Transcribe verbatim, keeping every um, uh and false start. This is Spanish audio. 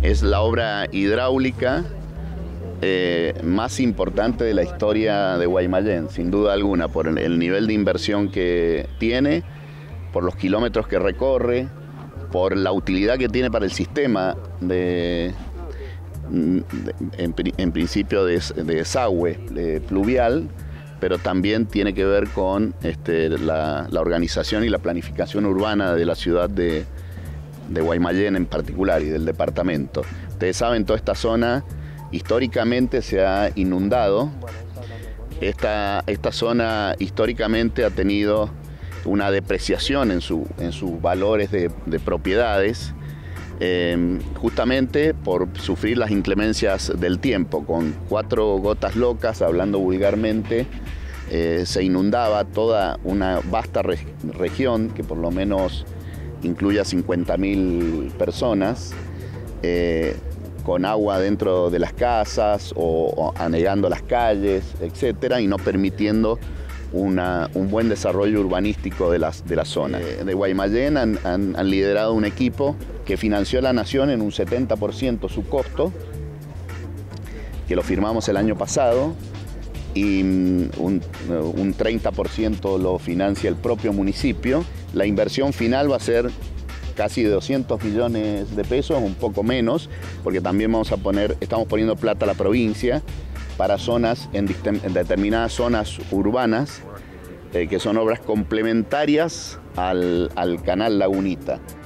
Es la obra hidráulica eh, más importante de la historia de Guaymallén, sin duda alguna, por el nivel de inversión que tiene, por los kilómetros que recorre, por la utilidad que tiene para el sistema de, de en, en principio de, de desagüe de pluvial, pero también tiene que ver con este, la, la organización y la planificación urbana de la ciudad de, de Guaymallén en particular y del departamento. Ustedes saben, toda esta zona históricamente se ha inundado. Esta, esta zona históricamente ha tenido una depreciación en, su, en sus valores de, de propiedades, eh, justamente por sufrir las inclemencias del tiempo. Con cuatro gotas locas, hablando vulgarmente, eh, se inundaba toda una vasta re región que por lo menos incluye a cincuenta mil personas, eh, con agua dentro de las casas o, o anegando las calles, etcétera, y no permitiendo Una, un buen desarrollo urbanístico de, las, de la zona. De, de Guaymallén han, han, han liderado un equipo que financió a la Nación en un setenta por ciento su costo, que lo firmamos el año pasado, y un, un treinta por ciento lo financia el propio municipio. La inversión final va a ser casi de doscientos millones de pesos, un poco menos, porque también vamos a poner, estamos poniendo plata a la provincia para zonas, en, en determinadas zonas urbanas, eh, que son obras complementarias al, al canal Lagunita.